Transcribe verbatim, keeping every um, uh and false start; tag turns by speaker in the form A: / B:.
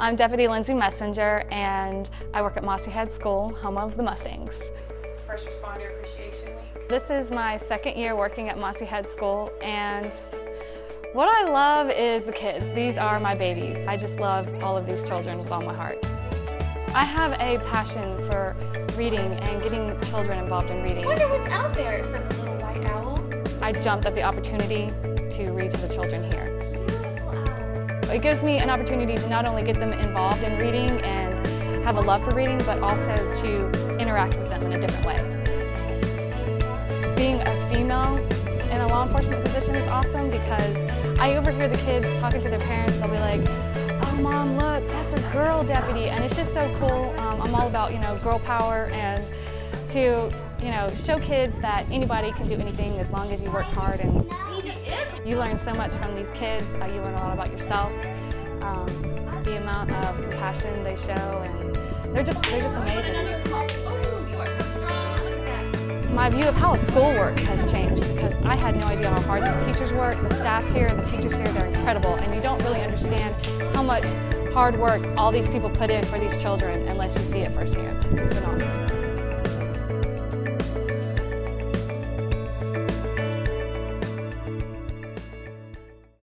A: I'm Deputy Lindsey Messenger, and I work at Mossy Head School, home of the Mustangs.
B: First Responder Appreciation Week.
A: This is my second year working at Mossy Head School, and what I love is the kids. These are my babies. I just love all of these children with all my heart. I have a passion for reading and getting children involved in reading.
B: I wonder what's out there except the little white owl.
A: I jumped at the opportunity to read to the children here.
B: Beautiful owl.
A: It gives me an opportunity to not only get them involved in reading and have a love for reading, but also to interact with them in a different way. Being a female in a law enforcement position is awesome because I overhear the kids talking to their parents. They'll be like, "Oh, Mom, look, that's a girl deputy," and it's just so cool. Um, I'm all about, you know, girl power, and to, you know, show kids that anybody can do anything as long as you work hard. And you learn so much from these kids. Uh, you learn a lot about yourself, um, the amount of compassion they show, and they're just they're just amazing.
B: Oh, you are so strong. Look at that.
A: My view of how a school works has changed because I had no idea how hard these teachers work. The staff here, the teachers here, they're incredible, and you don't really understand how much hard work all these people put in for these children unless you see it firsthand. It's been awesome.